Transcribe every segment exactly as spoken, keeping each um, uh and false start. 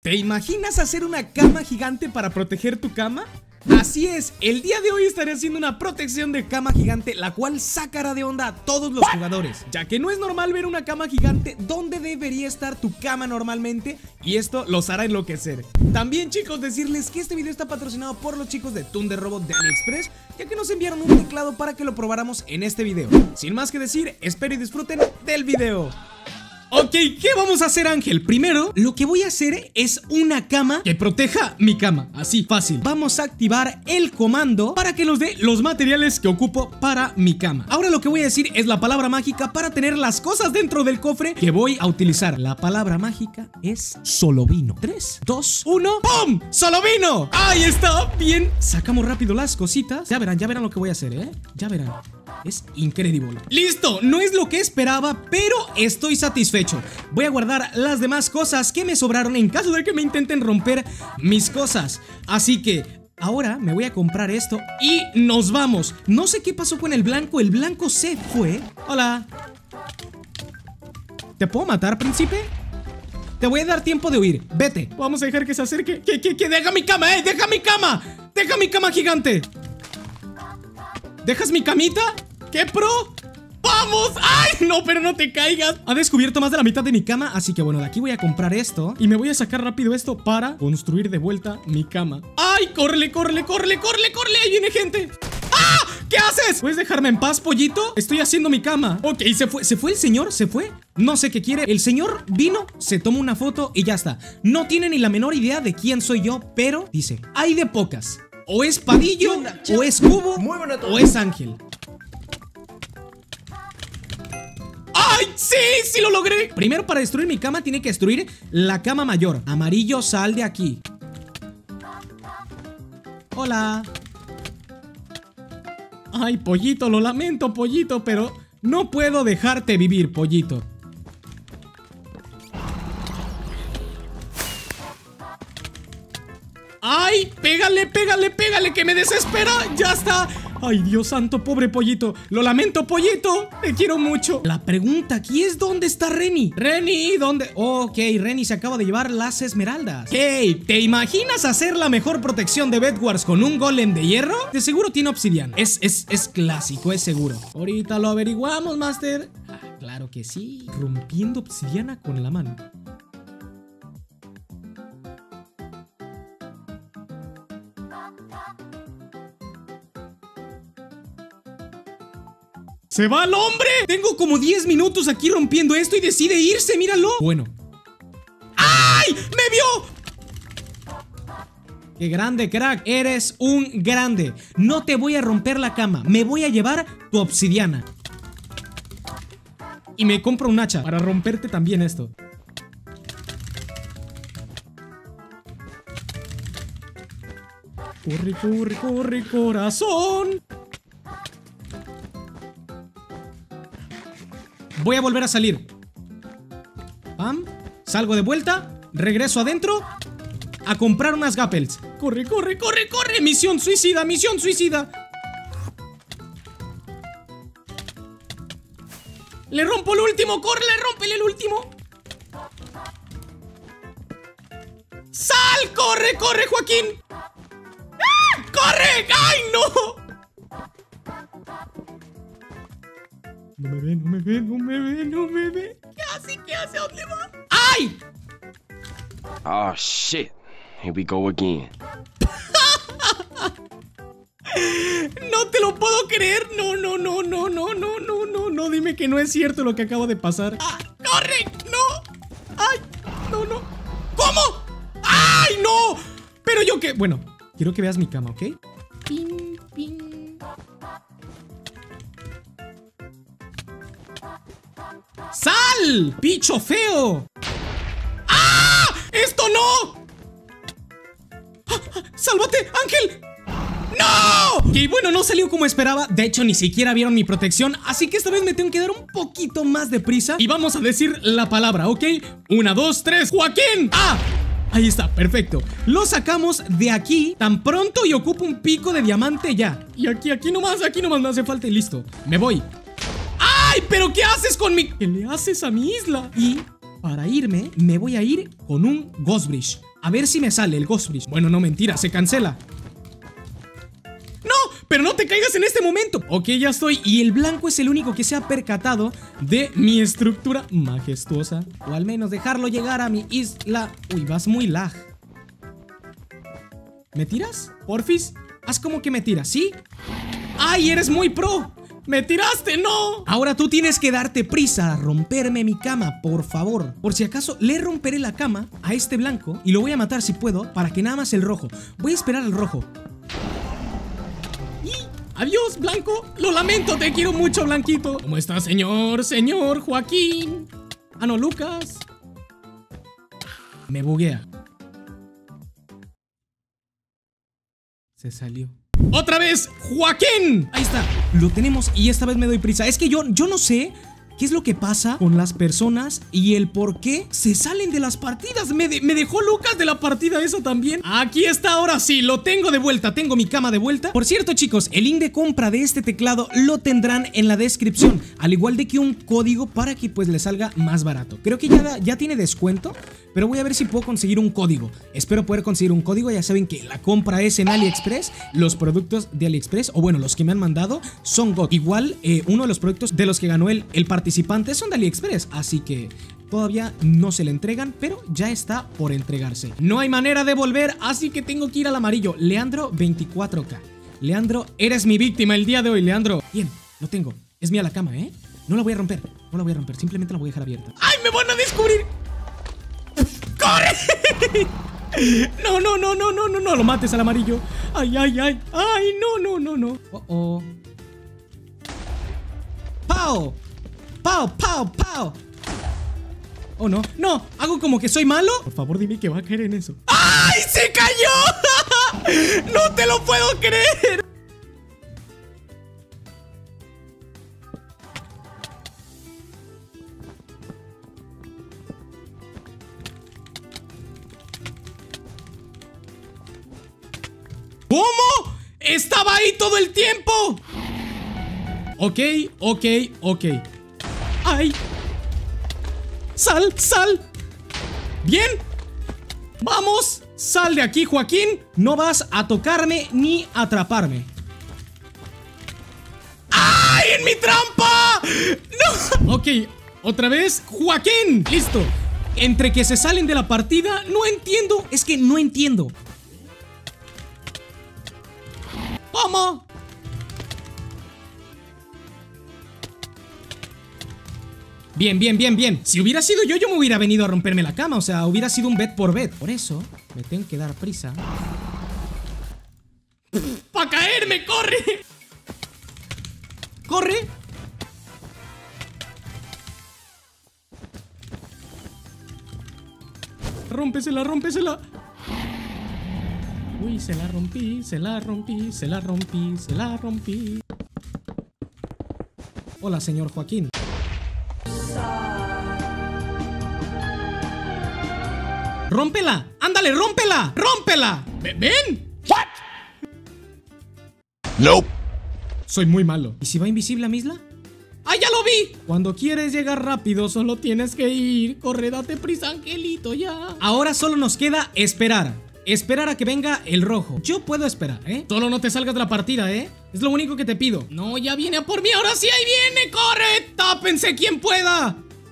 ¿Te imaginas hacer una cama gigante para proteger tu cama? Así es, el día de hoy estaré haciendo una protección de cama gigante, la cual sacará de onda a todos los jugadores, ya que no es normal ver una cama gigante donde debería estar tu cama normalmente, y esto los hará enloquecer. También, chicos, decirles que este video está patrocinado por los chicos de Thunder Robot de AliExpress, ya que nos enviaron un teclado para que lo probáramos en este video. Sin más que decir, espero y disfruten del video. Ok, ¿qué vamos a hacer, Ángel? Primero, lo que voy a hacer es una cama que proteja mi cama. Así, fácil. Vamos a activar el comando para que nos dé los materiales que ocupo para mi cama. Ahora lo que voy a decir es la palabra mágica para tener las cosas dentro del cofre que voy a utilizar. La palabra mágica es Solovino. tres, dos, uno, ¡pum! ¡Solovino! ¡Ahí está! Bien. Sacamos rápido las cositas. Ya verán, ya verán lo que voy a hacer, ¿eh? Ya verán. Es increíble. ¡Listo! No es lo que esperaba, pero estoy satisfecho. Voy a guardar las demás cosas que me sobraron en caso de que me intenten romper mis cosas. Así que ahora me voy a comprar esto y nos vamos. No sé qué pasó con el blanco. El blanco se fue. Hola. ¿Te puedo matar, príncipe? Te voy a dar tiempo de huir. Vete. Vamos a dejar que se acerque. ¿Qué, qué, qué? Deja mi cama, eh. Deja mi cama. Deja mi cama gigante. ¿Dejas mi camita? ¿Qué pro? ¡Vamos! ¡Ay! No, pero no te caigas. Ha descubierto más de la mitad de mi cama. Así que bueno, de aquí voy a comprar esto y me voy a sacar rápido esto para construir de vuelta mi cama. ¡Ay! ¡Córrele, córrele, córrele, córrele, córrele! ¡Ahí viene gente! ¡Ah! ¿Qué haces? ¿Puedes dejarme en paz, pollito? Estoy haciendo mi cama. Ok, se fue. ¿Se fue el señor? ¿Se fue? No sé qué quiere. El señor vino, se tomó una foto y ya está. No tiene ni la menor idea de quién soy yo, pero dice, hay de pocas. O es Padillo, o es Cubo, o es Ángel. ¡Ay! ¡Sí! ¡Sí lo logré! Primero, para destruir mi cama, tiene que destruir la cama mayor. Amarillo, sal de aquí. Hola. Ay, pollito, lo lamento, pollito, pero no puedo dejarte vivir, pollito. ¡Ay! ¡Pégale, pégale, pégale! ¡Que me desespera! ¡Ya está! ¡Ay, Dios santo, pobre pollito! ¡Lo lamento, pollito! ¡Te quiero mucho! La pregunta aquí es ¿dónde está Reni? ¡Reni! ¿Dónde? Ok, Reni se acaba de llevar las esmeraldas. Hey, ¿te imaginas hacer la mejor protección de Bedwars con un golem de hierro? De seguro tiene obsidiana. Es, es, es clásico, es seguro. Ahorita lo averiguamos, Master. Ah, claro que sí. Rompiendo obsidiana con la mano. ¡Se va el hombre! Tengo como diez minutos aquí rompiendo esto y decide irse, míralo. Bueno. ¡Ay! ¡Me vio! ¡Qué grande, crack! Eres un grande. No te voy a romper la cama. Me voy a llevar tu obsidiana. Y me compro un hacha para romperte también esto. Corre, corre, corre, corazón. Voy a volver a salir. Pam. Salgo de vuelta. Regreso adentro a comprar unas gappels. Corre, corre, corre, corre. Misión suicida, misión suicida. Le rompo el último. Corre, le rompele el último. ¡Sal! ¡Corre, corre, Joaquín! ¡Ah! ¡Corre! ¡Ay, no! No me ve, no me ve, no me ve, no me ve. ¿Qué hace? ¿Qué hace? ¿A dónde va? ¡Ay! Oh, shit. Here we go again. No te lo puedo creer. No, no, no, no, no, no, no, no, no. Dime que no es cierto lo que acaba de pasar. ¡Ah! ¡Corre! ¡No! ¡Ay! No, no. ¿Cómo? ¡Ay, no! Pero yo qué. Bueno, quiero que veas mi cama, ¿ok? Pin, pin. ¡Sal! ¡Bicho feo! ¡Ah! ¡Esto no! ¡Ah! ¡Sálvate, Ángel! ¡No! Ok, bueno, no salió como esperaba. De hecho, ni siquiera vieron mi protección. Así que esta vez me tengo que dar un poquito más de prisa. Y vamos a decir la palabra, ¿ok? Una, dos, tres, ¡Joaquín! ¡Ah! Ahí está, perfecto. Lo sacamos de aquí tan pronto y ocupo un pico de diamante ya. Y aquí, aquí nomás, aquí nomás me hace falta y listo. Me voy. ¡Ay! ¿Pero qué haces con mi...? ¿Qué le haces a mi isla? Y para irme, me voy a ir con un Ghost Bridge. A ver si me sale el Ghost Bridge. Bueno, no, mentira, se cancela. ¡No! ¡Pero no te caigas en este momento! Ok, ya estoy. Y el blanco es el único que se ha percatado de mi estructura majestuosa. O al menos dejarlo llegar a mi isla. Uy, vas muy lag. ¿Me tiras? Porfis, haz como que me tiras, ¿sí? ¡Ay, eres muy pro! ¡Me tiraste, no! Ahora tú tienes que darte prisa a romperme mi cama, por favor. Por si acaso, le romperé la cama a este blanco y lo voy a matar si puedo, para que nada más el rojo. Voy a esperar al rojo. Y adiós, blanco. Lo lamento, te quiero mucho, blanquito. ¿Cómo está, señor? Señor Joaquín. Ah, no, Lucas. Me buguea. Se salió. ¡Otra vez! ¡Joaquín! Ahí está. Lo tenemos y esta vez me doy prisa. Es que yo, yo no sé qué es lo que pasa con las personas y el por qué se salen de las partidas. Me, de, me dejó Lucas de la partida eso también. Aquí está, ahora sí, lo tengo de vuelta. Tengo mi cama de vuelta. Por cierto, chicos, el link de compra de este teclado lo tendrán en la descripción, al igual de que un código para que pues le salga más barato. Creo que ya, ya tiene descuento, pero voy a ver si puedo conseguir un código. Espero poder conseguir un código. Ya saben que la compra es en AliExpress. Los productos de AliExpress, o bueno, los que me han mandado, son God. Igual, eh, uno de los productos de los que ganó el, el participante son de AliExpress. Así que todavía no se le entregan, pero ya está por entregarse. No hay manera de volver, así que tengo que ir al amarillo. Leandro veinticuatro K. Leandro, eres mi víctima el día de hoy, Leandro. Bien, lo tengo. Es mía la cama, ¿eh? No la voy a romper. No la voy a romper. Simplemente la voy a dejar abierta. ¡Ay, me van a descubrir! ¡Corre! No, no, no, no, no, no, no lo mates al amarillo. Ay, ay, ay, ay, no, no, no, no. Oh, oh. ¡Pau! ¡Pau, pau, pau! Oh, no, no, hago como que soy malo. Por favor, dime que va a caer en eso. ¡Ay, se cayó! ¡No te lo puedo creer! ¿Cómo? ¡Estaba ahí todo el tiempo! Ok, ok, ok. ¡Ay! ¡Sal, sal! ¡Bien! ¡Vamos! ¡Sal de aquí, Joaquín! No vas a tocarme ni atraparme. ¡Ay, en mi trampa! ¡No! Ok, otra vez, Joaquín. Listo. Entre que se salen de la partida, no entiendo. Es que no entiendo. ¿Cómo? Bien, bien, bien, bien. Si hubiera sido yo, yo me hubiera venido a romperme la cama. O sea, hubiera sido un bet por bet. Por eso, me tengo que dar prisa. ¡Pa' caerme! ¡Corre! ¡Corre! Rómpesela, rómpesela. Uy, se la rompí, se la rompí, se la rompí, se la rompí. Hola, señor Joaquín. ¡Rómpela! ¡Ándale, rómpela! ¡Rómpela! ¡Ven! ¿What? Nope. Soy muy malo. ¿Y si va invisible a mi isla? ¡Ah, ya lo vi! Cuando quieres llegar rápido, solo tienes que ir. Corre, date prisa, angelito, ya. Ahora solo nos queda esperar. Esperar a que venga el rojo. Yo puedo esperar, ¿eh? Solo no te salgas de la partida, ¿eh? Es lo único que te pido. No, ya viene a por mí. Ahora sí, ahí viene. ¡Corre! ¡Tápense quien pueda!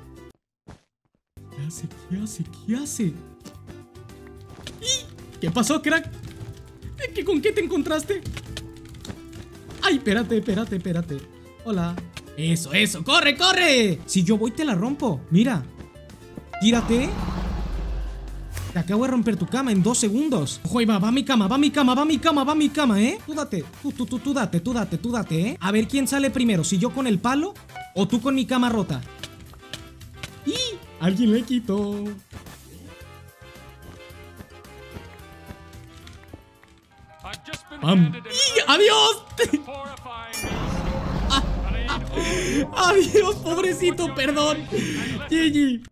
¿Qué hace? ¿Qué hace? ¿Qué hace? ¿Qué pasó, crack? ¿Qué, ¿Con qué te encontraste? Ay, espérate, espérate, espérate. Hola. Eso, eso. ¡Corre, corre! Si yo voy, te la rompo. Mira. Tírate. Te acabo de romper tu cama en dos segundos. Ojo, ahí va, va mi cama, va mi cama, va mi cama, va mi cama, ¿eh? Tú date, tú, tú, tú, tú date, tú date, tú date, ¿eh? A ver quién sale primero, si yo con el palo o tú con mi cama rota. ¡Y! Alguien le quitó. ¡Pam! ¡Y! ¡Adiós! ah, ah, ¡Adiós, pobrecito! Perdón. G G.